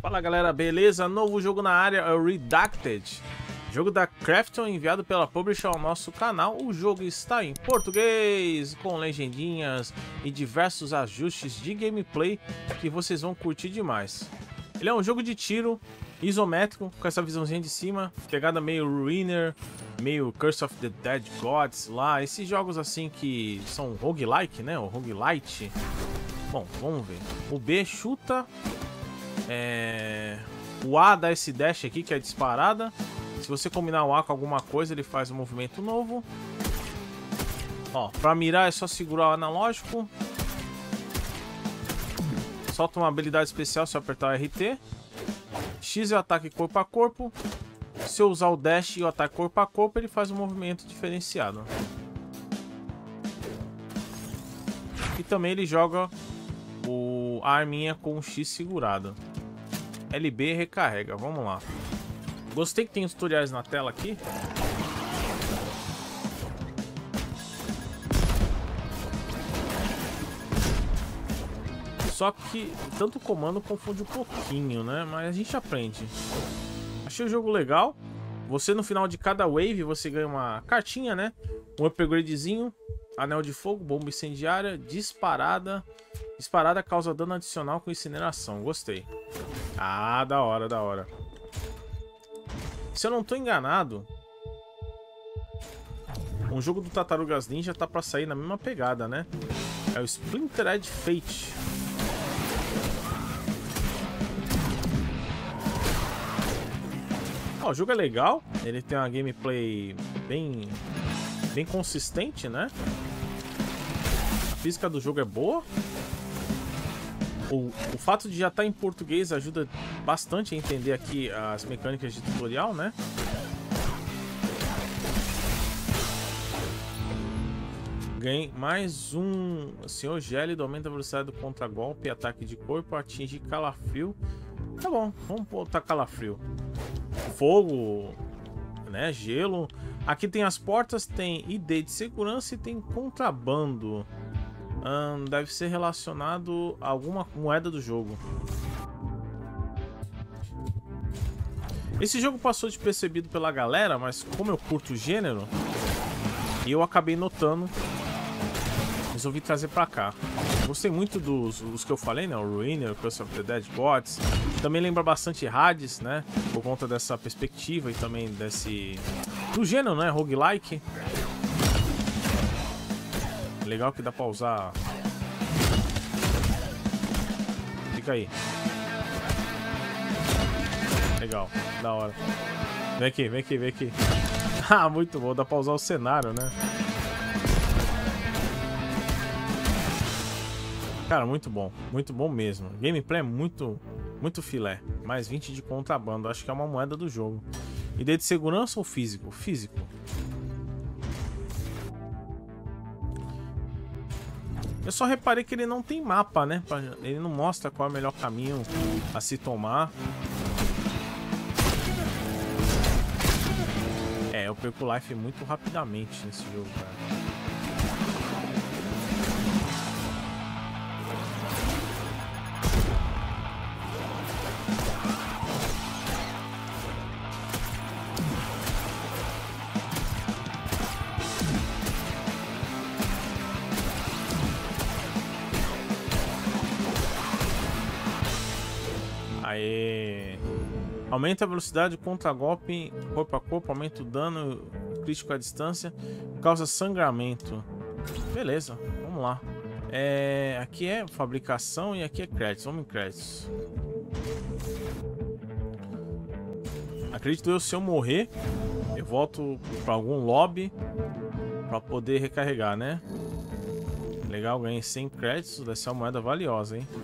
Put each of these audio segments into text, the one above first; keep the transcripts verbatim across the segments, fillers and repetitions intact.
Fala galera, beleza? Novo jogo na área é o Redacted, jogo da Krafton enviado pela Publisher ao nosso canal. O jogo está em português, com legendinhas e diversos ajustes de gameplay que vocês vão curtir demais. Ele é um jogo de tiro isométrico, com essa visãozinha de cima, pegada meio Ruiner, meio Curse of the Dead Gods lá, esses jogos assim que são roguelike, né? O roguelite. Bom, vamos ver. O B chuta. É... O A dá esse dash aqui, que é disparada. Se você combinar o A com alguma coisa, ele faz um movimento novo. Ó, pra mirar é só segurar o analógico. Solta uma habilidade especial se eu apertar o R T. X é o ataque corpo a corpo. Se eu usar o dash e o ataque corpo a corpo, ele faz um movimento diferenciado. E também ele joga o a arminha com o X segurado. L B recarrega, vamos lá. Gostei que tem tutoriais na tela aqui. Só que tanto o comando confunde um pouquinho, né? Mas a gente aprende. Achei o jogo legal. Você no final de cada wave você ganha uma cartinha, né? Um upgradezinho. Anel de fogo, bomba incendiária, disparada. Disparada causa dano adicional com incineração. Gostei. Ah, da hora, da hora. Se eu não tô enganado, um jogo do Tartarugas Ninja tá pra sair na mesma pegada, né? É o Splintered Fate. Ó, o jogo é legal. Ele tem uma gameplay bem, bem consistente, né? A física do jogo é boa. O, o fato de já estar em português ajuda bastante a entender aqui as mecânicas de tutorial, né? Ganhei mais um Senhor Gélido, aumenta a velocidade do contragolpe, ataque de corpo, atinge calafrio. Tá bom, vamos botar calafrio. Fogo, né? Gelo. Aqui tem as portas, tem I D de segurança e tem contrabando. Hum, deve ser relacionado a alguma moeda do jogo. Esse jogo passou despercebido pela galera, mas como eu curto o gênero, eu acabei notando, resolvi trazer pra cá. Gostei muito dos, dos que eu falei, né? O Ruiner, o Curse of the Dead Gods. Também lembra bastante Hades, né? Por conta dessa perspectiva e também desse... do gênero, né? Roguelike. Legal que dá pra usar. Fica aí. Legal, da hora. Vem aqui, vem aqui, vem aqui. Ah, muito bom, dá pra usar o cenário, né? Cara, muito bom, muito bom mesmo. Gameplay é muito, muito filé. Mais vinte de contrabando, acho que é uma moeda do jogo. Ideia de segurança ou físico? Físico. Eu só reparei que ele não tem mapa, né? Ele não mostra qual é o melhor caminho a se tomar. É, eu perco life muito rapidamente nesse jogo, cara. Aê. Aumenta a velocidade, contra-golpe, corpo a corpo, aumenta o dano crítico à distância, causa sangramento. Beleza, vamos lá. É, aqui é fabricação e aqui é créditos. Vamos em créditos. Acredito eu, se eu morrer, eu volto para algum lobby para poder recarregar, né? Legal, ganhei cem créditos, deve ser uma moeda valiosa, hein?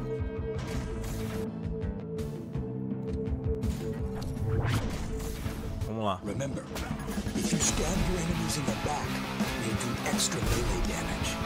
Vamos lá. Remember, if you stab your enemies in the back, you'll do extra melee damage.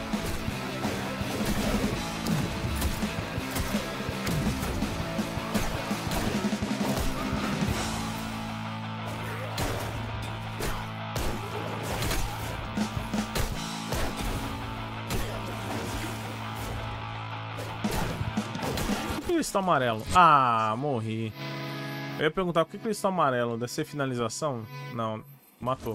cristal amarelo? Ah, morri. Eu ia perguntar por que cristal amarelo? Deve ser finalização? Não, matou.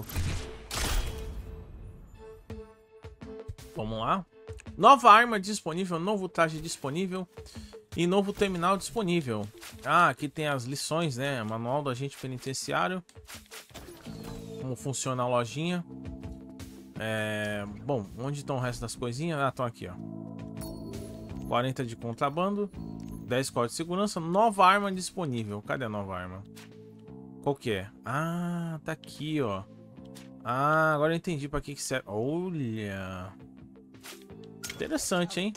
Vamos lá. Nova arma disponível, novo traje disponível e novo terminal disponível. Ah, aqui tem as lições, né? Manual do agente penitenciário. Como funciona a lojinha. É... Bom, onde estão o resto das coisinhas? Ah, estão aqui, ó. quarenta de contrabando. dez códigos de segurança. Nova arma disponível. Cadê a nova arma? Qual que é? Ah, tá aqui, ó. Ah, agora eu entendi pra que que serve. Olha... Interessante, hein?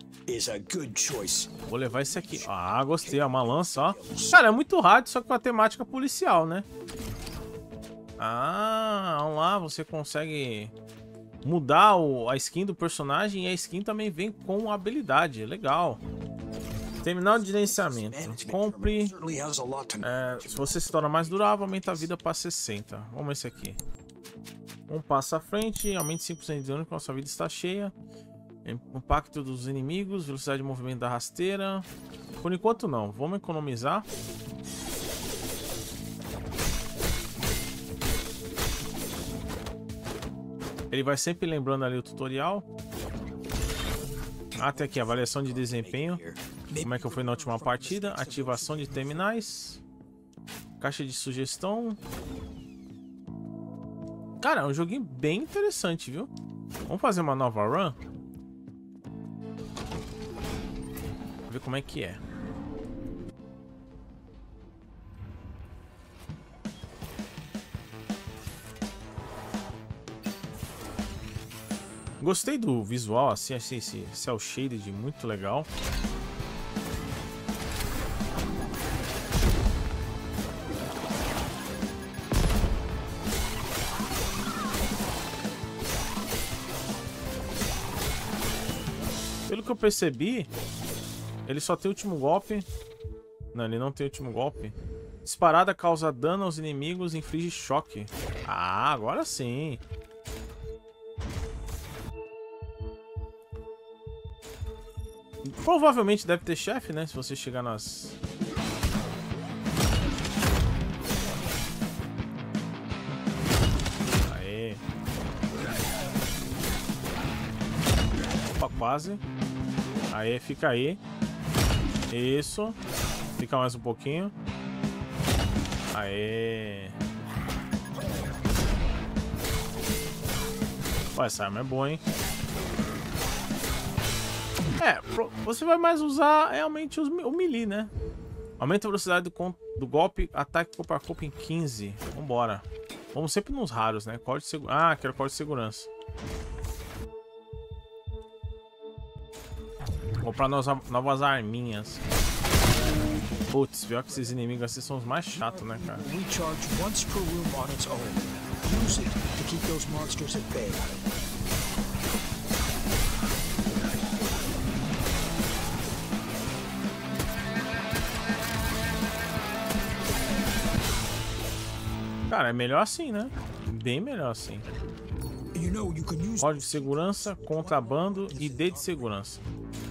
Vou levar esse aqui. Ah, gostei. É uma lança, ó. Cara, é muito hard, só que com a temática policial, né? Ah, vamos lá. Você consegue mudar o, a skin do personagem e a skin também vem com habilidade. Legal. Terminal de gerenciamento. Compre. É, se você se torna mais durável, aumenta a vida para sessenta. Vamos esse aqui. Um passo à frente. Aumente cinco por cento de dano quando a sua vida está cheia. Impacto dos inimigos, velocidade de movimento da rasteira. Por enquanto não, vamos economizar. Ele vai sempre lembrando ali o tutorial. Até aqui, avaliação de desempenho. Como é que eu fui na última partida. Ativação de terminais. Caixa de sugestão. Cara, é um joguinho bem interessante, viu? Vamos fazer uma nova run. Ver como é que é. Gostei do visual, assim, achei esse cel shaded muito legal. Pelo que eu percebi, ele só tem o último golpe. Não, ele não tem o último golpe. Disparada causa dano aos inimigos e inflige choque. Ah, agora sim. Provavelmente deve ter chefe, né? Se você chegar nas... Aê. Opa, quase. Aê, fica aí. Isso. Fica mais um pouquinho. Aê. Pô, essa arma é boa, hein? É, você vai mais usar realmente os, o melee, né? Aumenta a velocidade do, do golpe, ataque corpo a corpo em quinze. Vambora. Vamos sempre nos raros, né? Código de segurança. Ah, quero código de segurança. Comprar novas arminhas. Putz, pior que esses inimigos assim são os mais chatos, né, cara? Cara, é melhor assim, né? Bem melhor assim. Código de segurança, contrabando e D de segurança.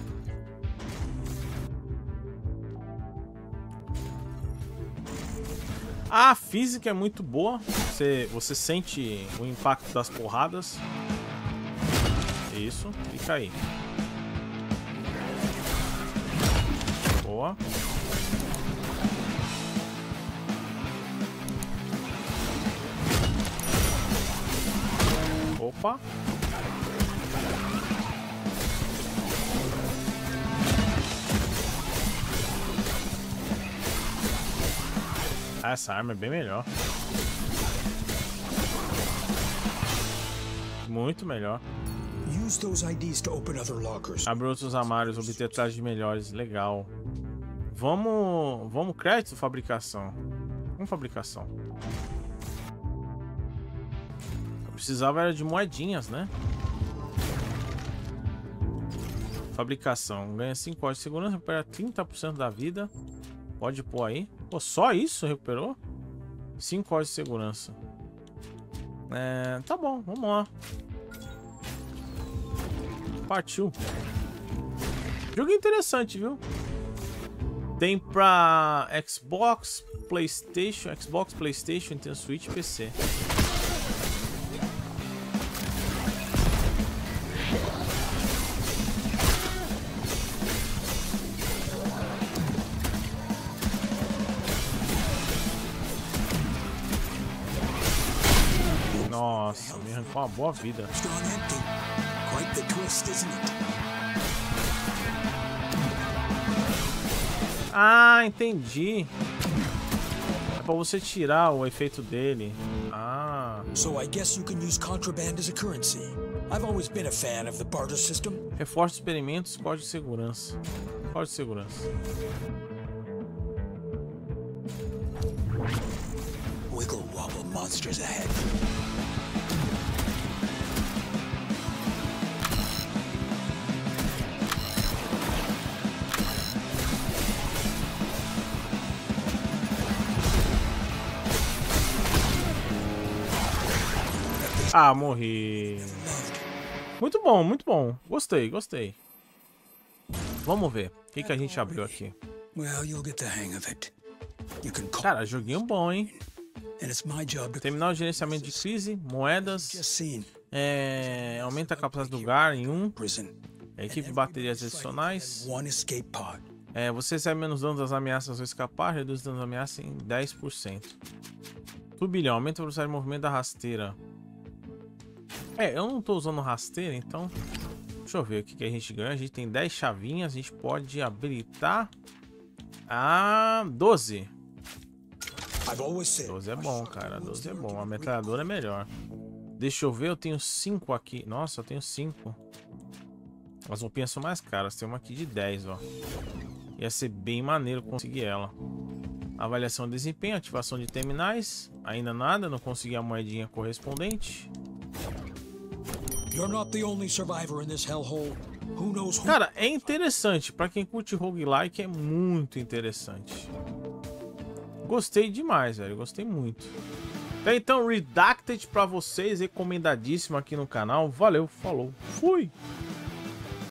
A física é muito boa. Você, você sente o impacto das porradas. Isso, fica aí. Boa. Opa. Essa arma é bem melhor. Muito melhor. Abre outros armários, obter trajes melhores. Legal. Vamos... Vamos crédito, fabricação. Vamos fabricação. Eu precisava era de moedinhas, né? Fabricação. Ganha cinco códigos de segurança, recupera trinta por cento da vida. Pode pôr aí. Pô, só isso recuperou? cinco códigos de segurança. É, tá bom, vamos lá. Partiu. Jogo interessante, viu? Tem pra Xbox, PlayStation, Xbox, PlayStation, Nintendo Switch e P C. Nossa, me arrancou uma boa vida. Ah, entendi. É pra você tirar o efeito dele. Ah. So I guess you can use contraband as a currency. I've always been a fan of the barter system. Reforço de experimentos, código de segurança. Código de segurança. Wiggle wobble monsters ahead. Ah, morri. Muito bom, muito bom. Gostei, gostei. Vamos ver. O que, que a gente abriu aqui? Cara, joguinho bom, hein? Terminar o gerenciamento de crise, moedas. É, aumenta a capacidade do G A R em um. É, equipe de baterias adicionais. É, você recebe menos danos das ameaças ao escapar. Reduz danos das ameaças em dez por cento. Turbilhão. Aumenta a velocidade de movimento da rasteira. É, eu não tô usando rasteira, então deixa eu ver o que, que a gente ganha. A gente tem dez chavinhas, a gente pode habilitar a doze. doze é bom, cara, doze é bom. A metralhadora é melhor. Deixa eu ver, eu tenho cinco aqui. Nossa, eu tenho cinco. As roupinhas são mais caras, tem uma aqui de dez, ó. Ia ser bem maneiro conseguir ela. Avaliação de desempenho, ativação de terminais. Ainda nada, não consegui a moedinha correspondente. Cara, é interessante. Pra quem curte roguelike, é muito interessante. Gostei demais, velho. Gostei muito. Então, Redacted pra vocês. Recomendadíssimo aqui no canal. Valeu, falou, fui!